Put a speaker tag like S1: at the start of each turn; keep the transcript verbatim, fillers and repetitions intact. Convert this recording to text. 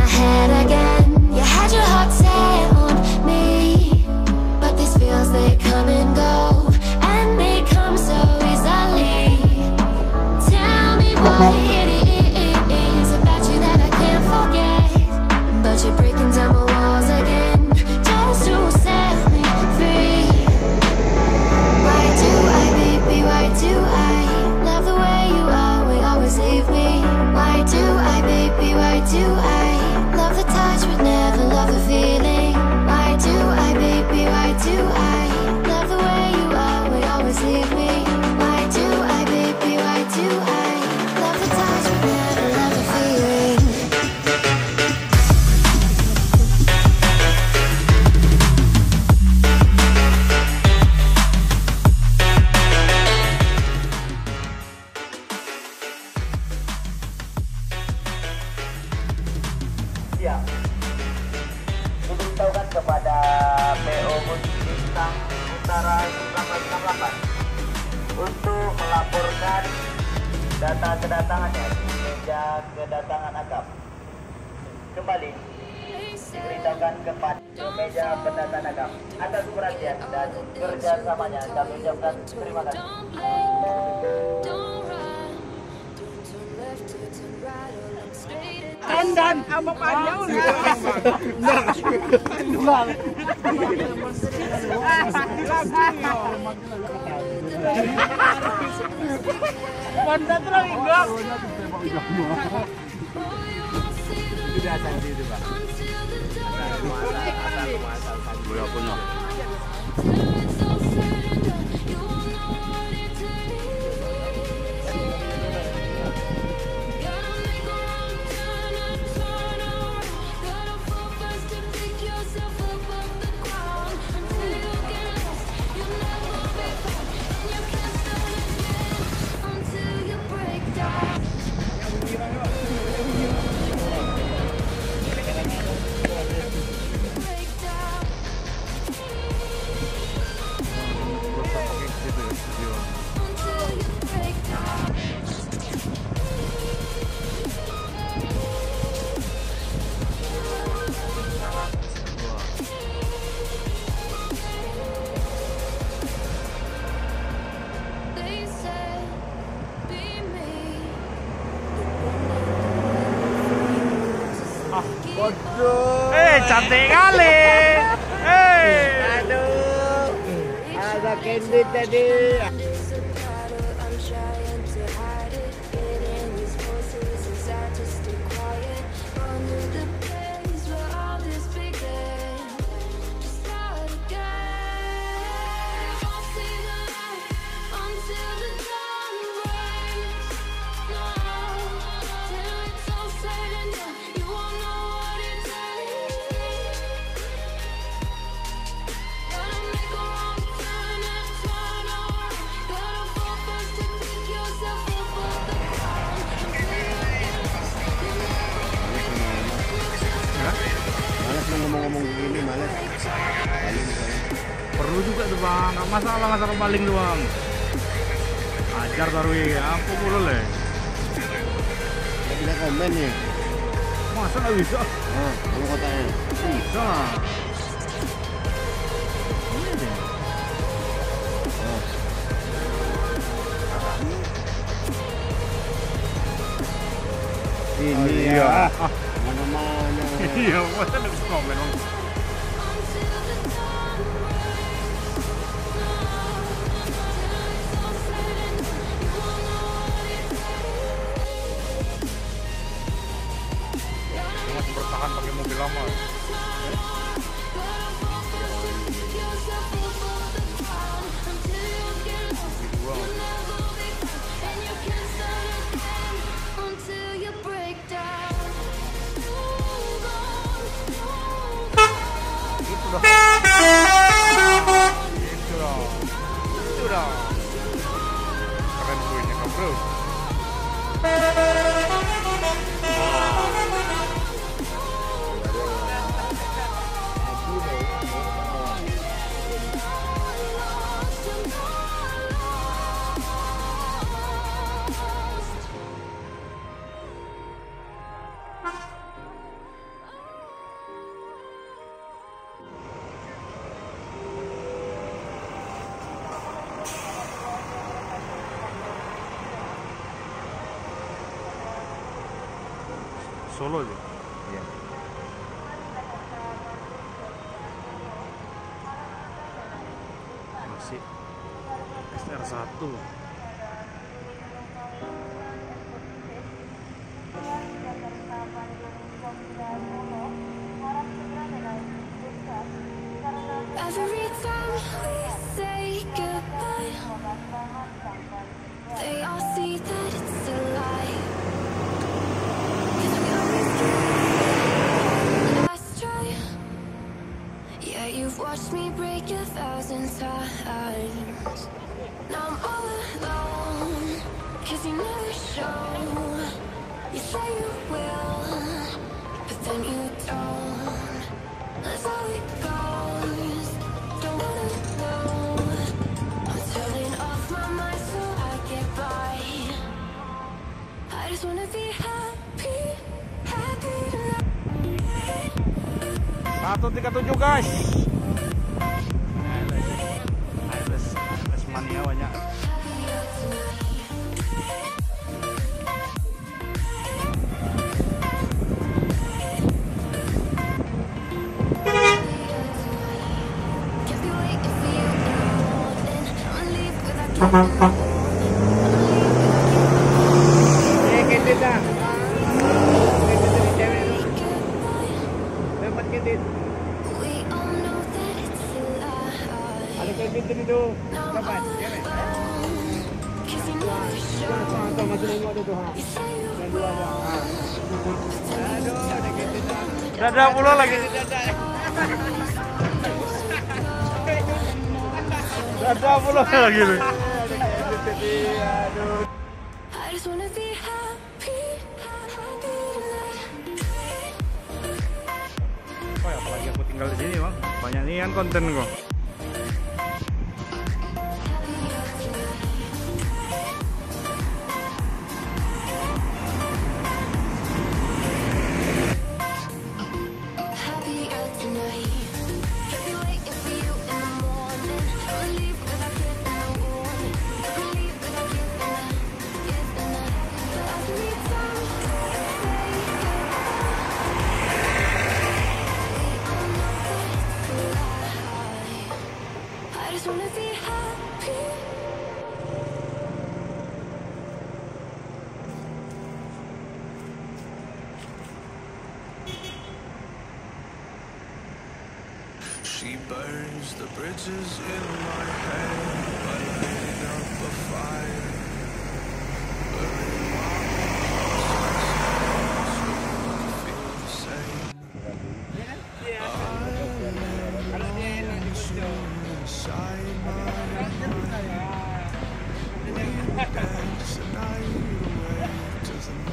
S1: my head again. You had your heart set on me, but these feels, they come and go, and they come so easily. Tell me what it is about you that I can't forget, but you're breaking down my walls again, just to set me free. Why do I, baby, why do I love the way you always, always leave me? Why do I, baby, why do I love the touch but never love the feeling? Why do I, baby, why do I love the way you always, always leave me? Why do I, baby, why do I love the touch but never love the feeling?
S2: Ya, diberitahukan kepada P O Musik Bintang Utara seribu sembilan ratus enam puluh delapan untuk melaporkan data kedatangannya di meja kedatangan akap. Kembali diberitahukan kepada meja kedatangan akap. Atas perhatian dan kerjasamanya kami ucapkan terima kasih.
S3: Kandan apa panjang udah. Manda terang enggak. Tidak santai itu, Pak. Boleh punya.
S4: Waduh.
S3: Eh, cantik kali. Eh.
S4: Aduh. Ada candy tadi. Ngomong-ngomong gini males.
S3: Perlu juga tuh bang, nggak masalah masalah baling doang. Ajar baru ya, apa boleh?
S4: Nggak bisa komen nih.
S3: Masa nggak bisa?
S4: Oh, kalau kotaknya.
S3: Bisa lah. Ini deh.
S4: Oh. Ini
S3: Iya.
S4: ya. Mana-mana.
S3: Iya, masa nggak bisa komen bang? Masih bertahan pakai mobil lama. Itu dong, itu dong, keren bunyinya kau bro. Solo aja.
S4: Iya.
S3: Masih S R satu.
S1: Every time we say goodbye, they all see that it's a lie. 'Cause we always give it last try. Yeah, you've watched me break a thousand times. Now I'm all alone, 'cause you never show. You say you will, but then you don't. That's how it goes. Don't wanna know. I'm turning off my mind so I get by. I just wanna be happy, happy tonight.
S3: satu tiga tujuh guys. Airless, airless mania banyak.
S1: Can't be waiting for you in the morning. I'ma leave without giving
S4: Eh, kedit dah. Kedit dari cewek tu.
S1: goodbye.
S4: Dapat kedit.
S1: We all know that it's a lie.
S4: Ada kedit tadi tu.
S1: Now I'm
S4: Dapat.
S1: all
S4: Cewek.
S1: alone, 'cause you never show.
S4: Tuan, tuan, masih tengok tu tu. Ha.
S1: You say you
S4: Dan dua dah. Ha. Aduh, ada kedit dah.
S3: Dada pula lagi. Dada pula lagi nih.
S1: I just wanna be happy, happy tonight.
S3: Oh ya, apalagi aku tinggal di sini bang. Banyak nih kan konten gua.
S1: Happier tonight. Can't be waiting for you in the morning. I'ma leave without giving a warning. I'ma leave without giving a, giving a. But every time we say goodbye, we all know that it's a lie. I just wanna be happy.
S5: She burns the bridges in my head, but lit up a fire. Burning my heart so I feel the same.
S4: Kalau dia enak di situ.
S5: Inside my mind, we dance the night away to the